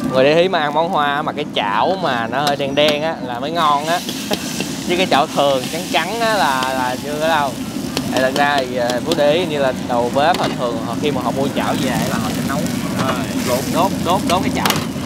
Người để ý mà ăn món hoa mà cái chảo mà nó hơi đen đen á là mới ngon á. Chứ cái chảo thường trắng trắng á là chưa có đâu. Tại thật ra thì Phú để ý như là đầu bếp mà thường khi mà họ mua chảo về là họ sẽ nấu đốt cái chảo.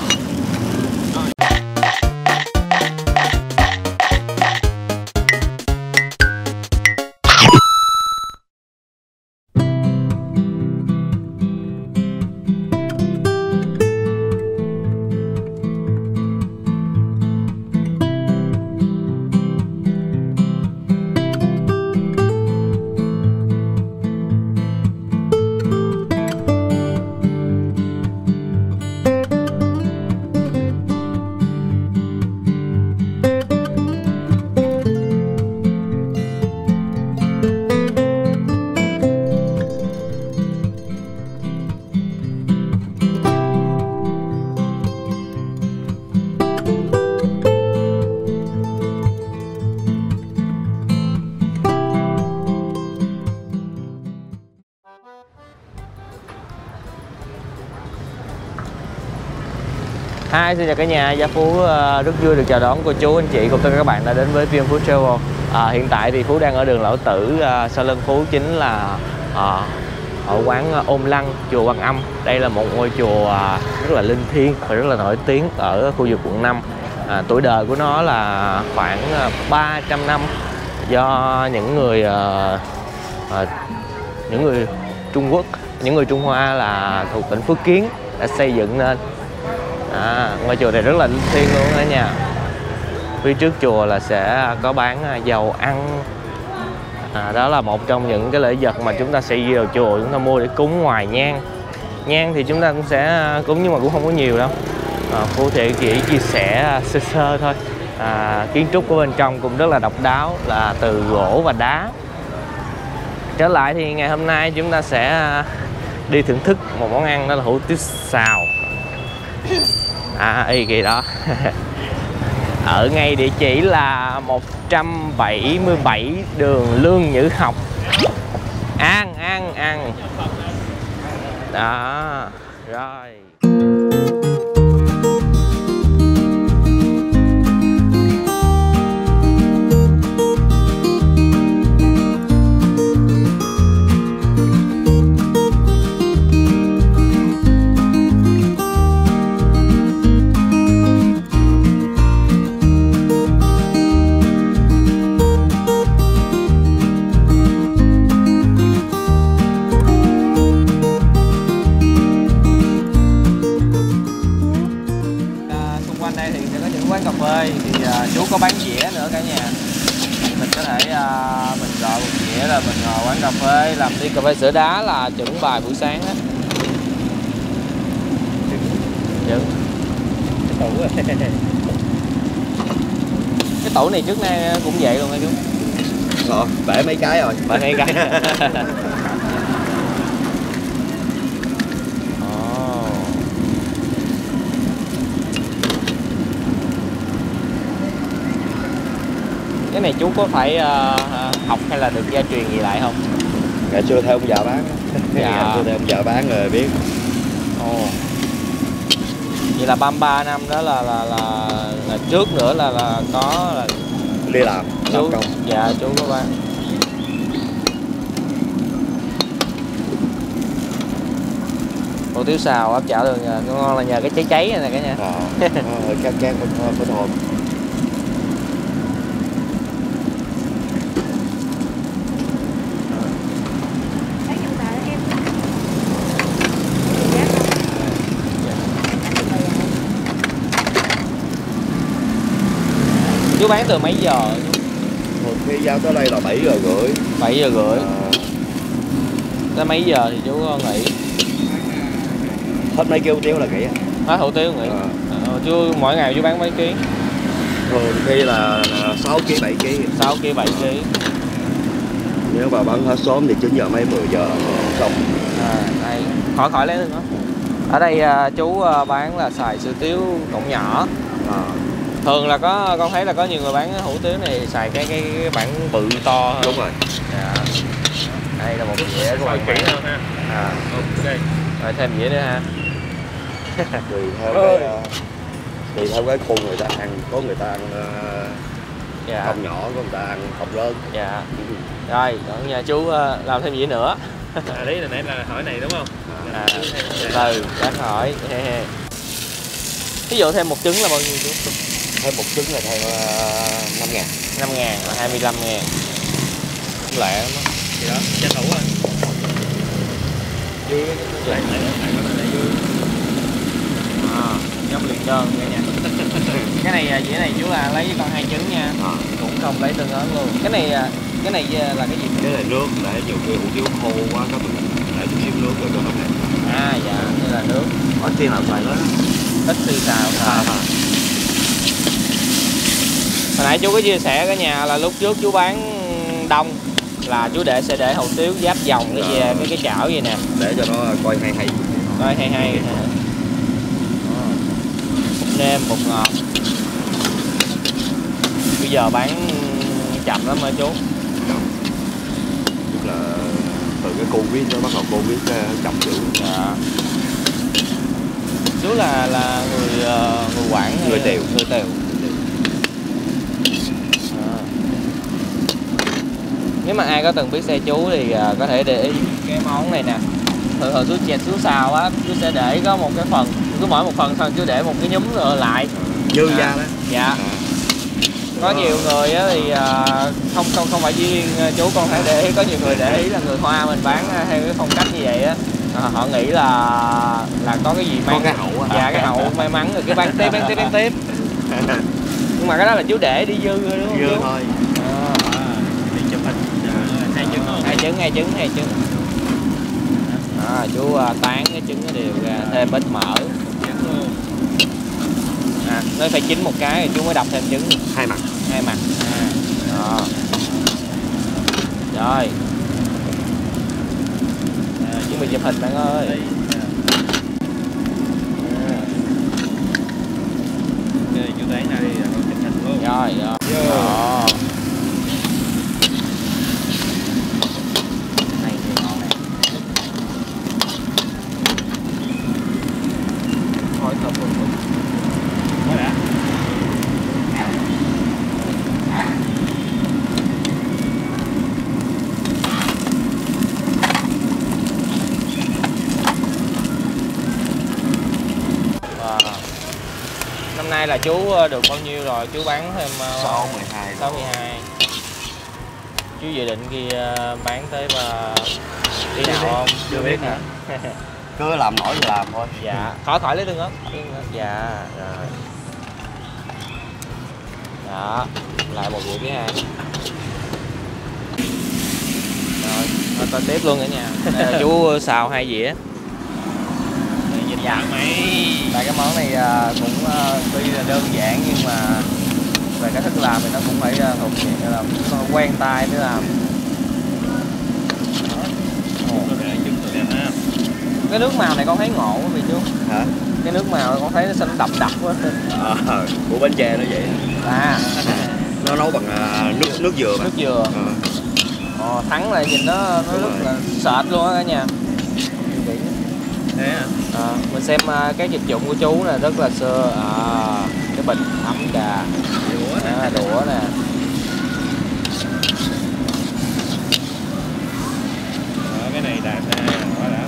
Hi, xin chào cả nhà. Gia Phú rất vui được chào đón cô chú, anh chị cùng tất cả các bạn đã đến với VN Food Travel. Hiện tại thì Phú đang ở đường Lão Tử, sau lưng Phú chính là ở quán Ôm Lăng, chùa Quan Âm. Đây là một ngôi chùa rất là linh thiêng và rất là nổi tiếng ở khu vực quận 5. Tuổi đời của nó là khoảng 300 năm do những người Trung Quốc, những người Trung Hoa là thuộc tỉnh Phước Kiến đã xây dựng nên. Ngôi chùa này rất là linh thiêng luôn đó nha. Phía trước chùa là sẽ có bán dầu ăn. Đó là một trong những cái lễ vật mà chúng ta sẽ đi vào chùa chúng ta mua để cúng ngoài nhang. Nhang thì chúng ta cũng sẽ cúng nhưng mà cũng không có nhiều đâu. Phú thì chỉ chia sẻ sơ sơ thôi. Kiến trúc của bên trong cũng rất là độc đáo, là từ gỗ và đá. Trở lại thì ngày hôm nay chúng ta sẽ đi thưởng thức một món ăn, đó là hủ tiếu xào. Y kìa đó. Ở ngay địa chỉ là 177 đường Lương Nhữ Học. Ăn đó rồi. Chú có bán dĩa nữa cả nhà. Mình có thể mình gọi một dĩa là mình ngồi quán cà phê làm ly cà phê sữa đá là chuẩn bài buổi sáng á. Cái tủ này trước nay cũng vậy luôn hả chú? Bể mấy cái rồi. Bể mấy cái. Cái này chú có phải học hay là được gia truyền gì lại không? Ngày xưa theo ông già bán. Ngày xưa theo ông già bán rồi biết. Vậy là 33 năm đó là trước nữa là có là đi làm chú công. Dạ chú có bán. Hủ tiếu xào áp chảo đường ngon là nhờ cái cháy này nè cả nhà. Can có thơm. Chú bán từ mấy giờ? Một khi giao tới đây là 7 giờ rưỡi. 7 giờ rưỡi. Tới mấy giờ thì chú nghỉ? Hết mấy ký hủ tiếu là nghỉ. Hết hủ tiếu nghỉ. Chú mỗi ngày chú bán mấy ký? Thường khi là 6 kg 7 kg. 6 kg 7 kg. Nếu mà bán hết sớm thì 9 giờ mấy 10 giờ xong. Đây khỏi lấy nữa. Ở đây chú bán là xài sữa tiếu cọng nhỏ. Thường là con thấy là có nhiều người bán hủ tiếu này xài cái bản bự to hơn. Đúng rồi. Dạ. Đây là một dĩa của bạn kỹ hơn ha. Ok. Rồi thêm dĩa nữa ha. tùy theo cái khu người ta ăn, có người ta ăn Dạ. không nhỏ, có người ta ăn không lớn. Dạ. Rồi, còn nhà chú làm thêm gì nữa? Đấy là nãy là hỏi này đúng không? Từ bác hỏi. Ví dụ thêm một trứng là bao nhiêu chú? Thêm một trứng là thêm 5.000. 5.000 là 25.000. Cũng lẹ lắm á. Thì đó, tranh thủ rồi. Giống liền đơn cả nhà. Cái này dĩa này chú là lấy con 2 trứng nha. Cũng không lấy tương ớt luôn. Cái này là cái gì? Cái này nước để nhiều khi hủ tiếu khô quá có mình để chút xíu nước rồi cho nó mềm. Dạ, đây là nước. Ít khi nào xài đó. Ít khi xào. Hồi nãy chú có chia sẻ cả nhà là lúc trước chú bán đông là chú sẽ để hủ tiếu giáp vòng cái chảo vậy nè, để cho nó coi hay. coi hay. Nêm bột ngọt. Bây giờ bán chậm lắm hả chú? Tức là từ cái Covid nó bắt đầu Covid chậm dữ. Dạ. Chú là người Quảng hay Người Tiều. Nếu mà ai có từng biết xe chú thì có thể để ý cái món này nè. Thường chú xào á, chú sẽ để có một cái phần, cứ mỗi một phần thôi chú để một cái nhúm rồi lại Dư ra đó. Dạ. Có nhiều người á thì không phải chỉ riêng chú, con phải để ý, có nhiều người để ý là người Hoa mình bán theo cái phong cách như vậy á, họ nghĩ là có cái gì mang cái hậu á. Dạ, cái hậu may mắn rồi cái bán tiếp. Nhưng mà cái đó là chú để đi dư thôi đúng không? Dư chú? thôi. Đi chụp hình 2 trứng không? 2 trứng. Chú tán cái trứng nó đều ra, thêm ít mỡ. Nó phải chín một cái rồi chú mới đập thêm trứng. Hai mặt. Đó. Rồi. Chuẩn bị chụp hình bạn ơi. Chú thấy này chụp hình luôn. Rồi. Đó. Này thì ngon nè. Thôi thơm phun. Quá đã. Năm nay là chú được bao nhiêu rồi? Chú bán thêm 6-12. Chú dự định khi bán tới đi nào không? Chưa biết hả? Cứ làm nổi thì làm thôi. Dạ. Khỏi lấy tương ớt. Dạ. Rồi. Đó. Lại một dĩa thứ hai. Rồi. Coi tiếp luôn cả nhà. Đây là chú xào 2 dĩa. Dạ mày. Tại cái món này cũng tuy là đơn giản nhưng mà về cái thức làm thì nó cũng phải thuộc dạng là quen tay để làm. Cái nước màu này con thấy ngộ quá vậy chú. Hả? Cái nước màu con thấy nó xanh đậm đặc quá. Của Bến Tre nó vậy. Nó nấu bằng nước dừa mà. Nước dừa. Thắng lại nhìn nó rất là sệt luôn á cả nhà. Thế hả? Mình xem cái dịch dụng của chú nè, rất là xưa. Cái bình ấm trà, đũa nè. Cái này đạt nè, quá đã.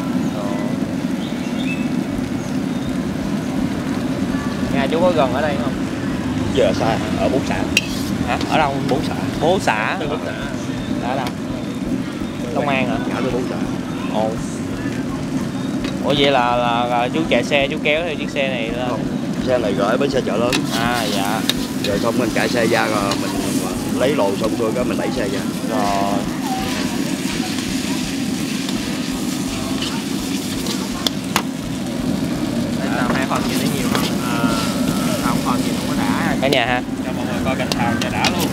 Nhà chú có gần ở đây không? Giờ xa, ở Bốn Xã. Hả? Ở đâu? Bốn Xã. Bố xã. Bốn Xã. Đã đâu? Long An hả? Ngã tới Bốn Xã. Ủa vậy là chú chạy xe, chú kéo theo chiếc xe này lên. Không. Xe này gửi bến xe chợ lớn. Dạ. Rồi xong mình chạy xe ra rồi mình lấy lồ xong rồi cái mình đẩy xe ra. Rồi. Để làm 2 phần gì thấy nhiều không? Không phần gì không có đã cả nhà ha. Cho mọi người coi cảnh xào cho đã luôn.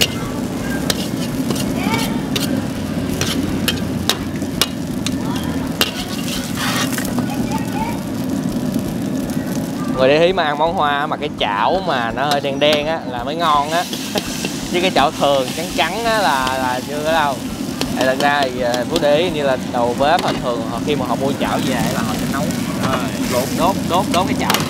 Người để ý mà ăn món Hoa mà cái chảo mà nó hơi đen đen á là mới ngon á. Chứ cái chảo thường trắng trắng á là chưa có đâu. Thật ra thì Phú để ý như là đầu bếp thường khi mà họ mua chảo về là họ sẽ nấu. đốt cái chảo.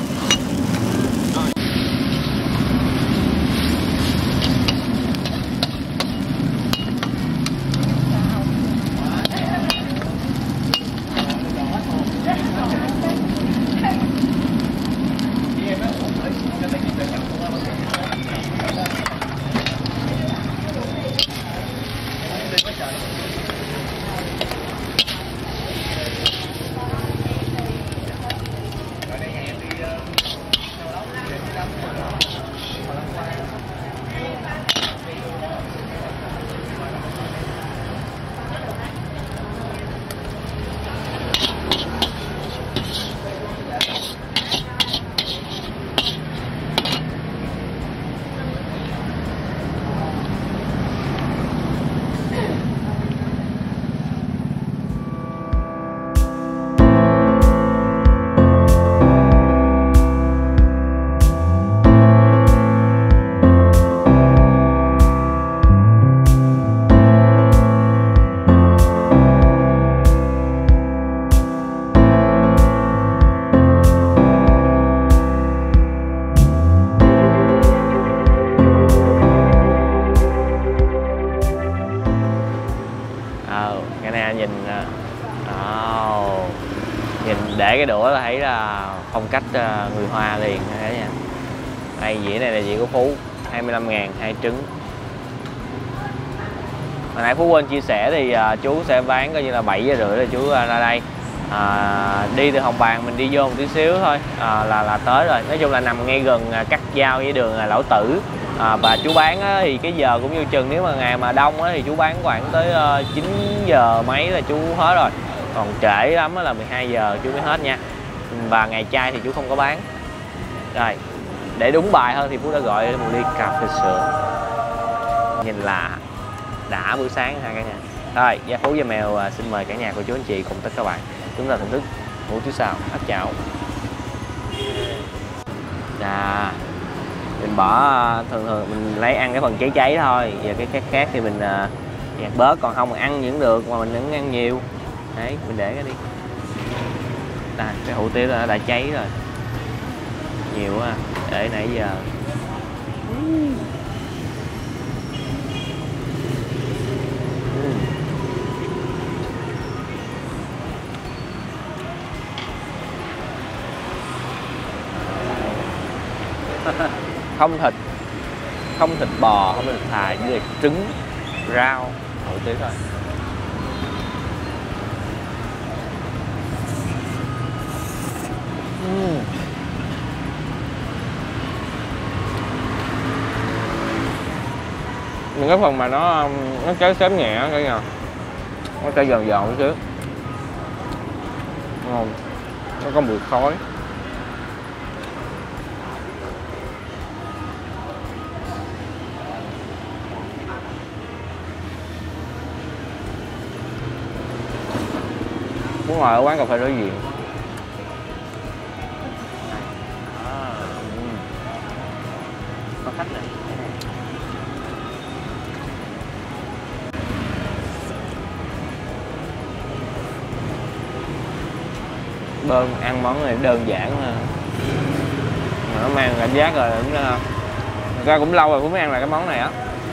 Cái này nhìn nhìn để cái đũa là thấy là phong cách người Hoa liền thế nha. Đây dĩa này là dĩa của Phú 25.000 2 trứng. Hồi nãy Phú quên chia sẻ thì chú sẽ bán coi như là 7 giờ rưỡi là chú ra đây. Đi từ Hồng Bàng mình đi vô một tí xíu thôi là tới rồi. Nói chung là nằm ngay gần cắt giao với đường Lão Tử. Và chú bán thì cái giờ cũng như chừng, nếu mà ngày mà đông thì chú bán khoảng tới 9 giờ mấy là chú hết rồi. Còn trễ lắm là 12 giờ chú mới hết nha. Và ngày chay thì chú không có bán. Rồi, để đúng bài hơn thì Phú đã gọi một ly cà phê sữa. Nhìn là đã buổi sáng ha cả nhà. Rồi, Gia Phú Gia Mèo xin mời cả nhà cô chú anh chị cùng tất cả các bạn chúng ta thưởng thức hủ tiếu xào áp chảo. Mình bỏ thường mình lấy ăn cái phần cháy thôi, và cái khác thì mình gạt bớt, còn không mình ăn vẫn được mà mình vẫn ăn nhiều. Đấy, mình để cái đi. Cái hủ tiếu đã cháy rồi, nhiều quá để nãy giờ. Không thịt bò, không thịt thà, chỉ là trứng, rau, hủ tiếu thôi. Những cái phần mà nó cháy xém nhẹ cả nhà, nó cháy giòn giòn chứ, ngon, nó có mùi khói. Muốn ngồi ở quán cà phê đối diện. Có khách này. Ăn món này đơn giản mà nó mang cảm giác rồi đúng không? Thật ra cũng lâu rồi cũng mới ăn lại cái món này á.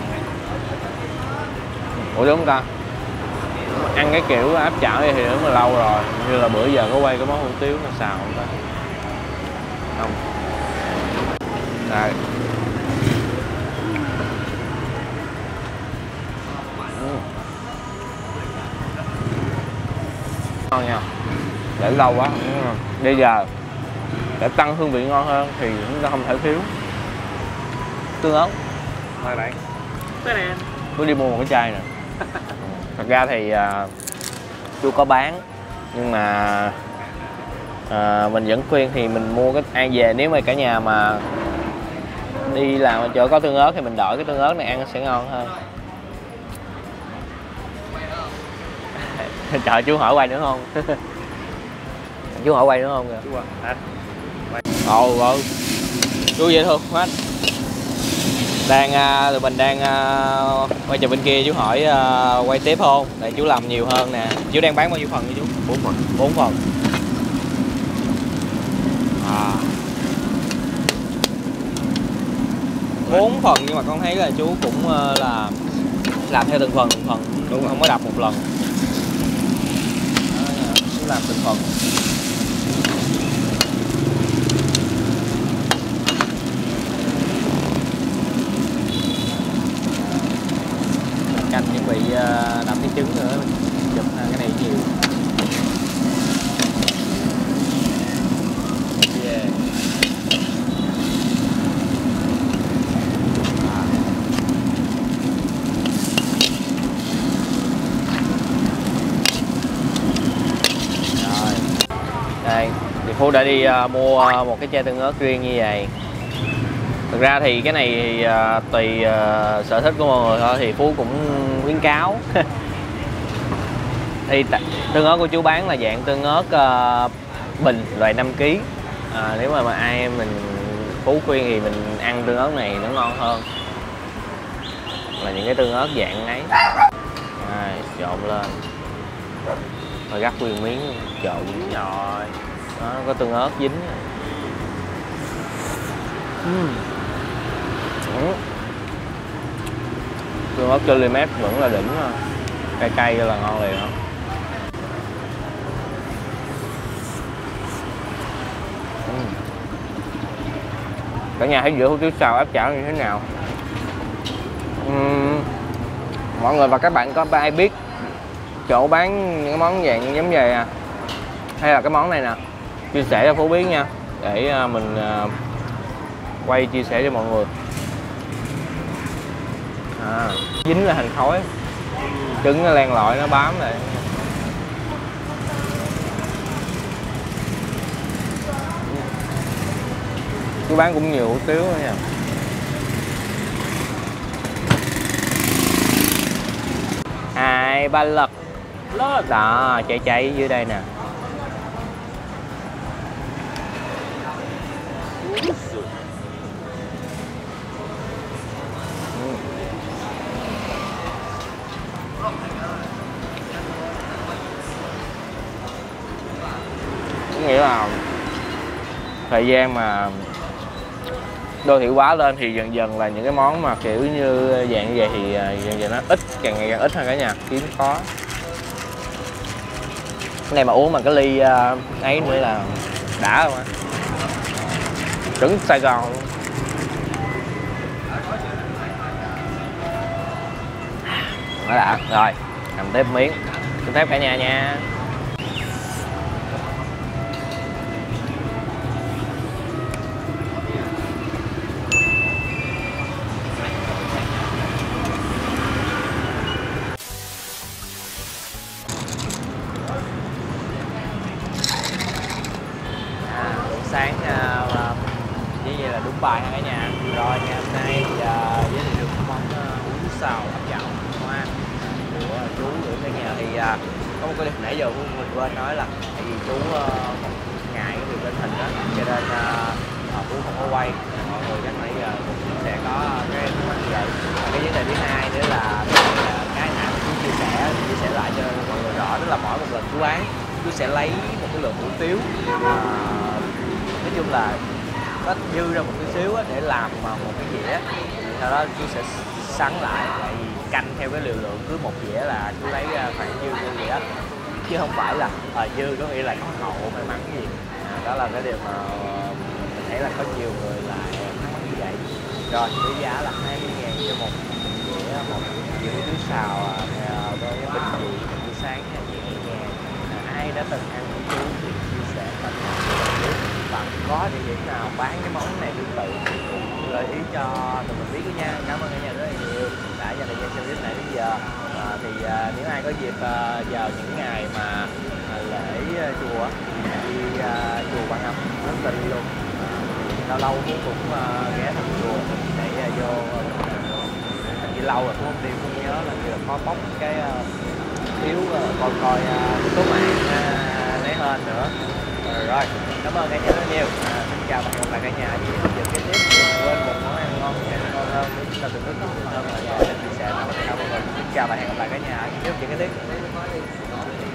Ủa đúng không ta? Ăn cái kiểu áp chảo thì đúng là lâu rồi. Như là bữa giờ có quay cái món hủ tiếu nó xào không ta? Không. Đây. Ngon nha. Để lâu quá. Bây giờ để tăng hương vị ngon hơn thì chúng ta không thể thiếu tương ớt. Thôi bạn. Tôi đi mua một cái chai nè. Thật ra thì chú có bán, nhưng mà mình vẫn khuyên thì mình mua cái ăn về. Nếu mà cả nhà mà đi làm ở chỗ có tương ớt thì mình đổi cái tương ớt này ăn sẽ ngon hơn. Trời, chú hỏi quay nữa không? Chú hỏi quay nữa không kìa? Chú hả? Chú dễ thương quá. Tụi mình đang quay chụp bên kia, chú hỏi quay tiếp không? Để chú làm nhiều hơn nè. Chú đang bán bao nhiêu phần vậy chú? 4 phần. 4 phần. 4 phần nhưng mà con thấy là chú cũng là làm theo từng phần đúng không có đập một lần. Chú làm từng phần. Canh chuẩn bị đập cái trứng nữa, chụp cái này nhiều. Yeah. Rồi. Đây, thì Phú đã đi mua một cái chai tương ớt riêng như vậy. Thực ra thì cái này thì, tùy sở thích của mọi người thôi, thì Phú cũng khuyến cáo. Thì tương ớt của chú bán là dạng tương ớt bình loại 5 kg. Nếu mà ai mình Phú khuyên thì mình ăn tương ớt này nó ngon hơn là những cái tương ớt dạng ấy. Trộn lên rồi gắp nguyên miếng trộn rồi nó có tương ớt dính. Tương ớt chili mát vẫn là đỉnh, cay cay là ngon liền không. Cả nhà thấy giữa hủ tiếu xào áp chảo như thế nào? Mọi người và các bạn có ai biết chỗ bán những cái món dạng giống vậy à, hay là cái món này nè, chia sẻ cho Phú biết nha, để mình quay chia sẻ cho mọi người. Dính là hình khói, trứng nó len lỏi nó bám lại. Chú bán cũng nhiều hủ tiếu nữa nha. Hai ba lật đó, cháy cháy dưới đây nè. Có nghĩa là thời gian mà đô thị hóa lên thì dần dần là những cái món mà kiểu như dạng như vậy thì dần dần nó ít, càng ngày càng ít hơn cả nhà, kiếm khó. Cái này mà uống bằng cái ly ấy nữa là đã không á, trứng Sài Gòn luôn. Nó đã rồi, cầm tiếp miếng, xin phép cả nhà nha. Sáng như vậy là đúng bài ha cả nhà. Rồi ngày hôm nay giới thiệu được món hủ tiếu xào áp chảo hoa của chú gửi cả nhà. Thì có một cái điều nãy giờ mình quên nói là tại vì chú một ngày cái việc lên hình đó, cho nên chú không có quay, mọi người chắc nãy giờ cũng sẽ có cái vấn đề. Cái vấn đề thứ hai nữa là cái nào chú chia sẻ lại cho mọi người rõ, đó là mỗi một lần chú bán chú sẽ lấy một cái lượng hủ tiếu, nói chung là có dư ra một tí xíu để làm một cái dĩa, sau đó chú sẽ sắn lại, tại vì canh theo cái liều lượng cứ một dĩa là chú lấy khoảng dư như vậy đó, chứ không phải là dư có nghĩa là có hậu may mắn gì. Đó là cái điều mà mình thấy là có nhiều người là thắc mắc như vậy. Rồi với giá là 20.000 cho một dĩa hủ tiếu xào với bình dị buổi sáng nhẹ nhàng. Ai đã từng ăn của chú thì chia sẻ tâm và có địa điểm nào bán cái món này tương tự thì cũng gợi ý cho tụi mình biết nha. Cảm ơn cả nhà rất là nhiều đã dành thời gian xem clip này đến giờ. Thì nếu ai có dịp vào những ngày mà lễ chùa đi chùa Quan Âm rất tình luôn, lâu lâu cũng ghé thăm chùa để vô chỉ lâu rồi cũng không đi, không nhớ là chưa có bóc cái thiếu coi số mạng lấy hơn nữa. Rồi cảm ơn cả nhà rất nhiều. Xin chào và hẹn gặp lại cả nhà những video kế tiếp. Đừng quên một món ăn ngon hơn nếu chúng ta từng thức hơn là chia sẻ nó. Xin chào và hẹn gặp lại cả nhà những video kế tiếp.